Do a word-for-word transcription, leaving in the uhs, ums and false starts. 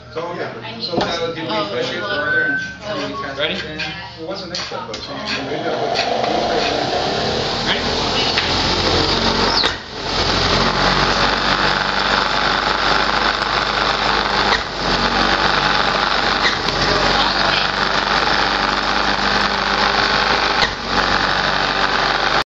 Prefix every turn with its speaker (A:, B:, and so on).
A: So, yeah,
B: So let's,
A: did we
B: oh,
A: push it
B: look.
A: further and sh- and we test
C: Ready?
A: it then?
D: Well, what's the next step, though? So you
A: We
D: end up with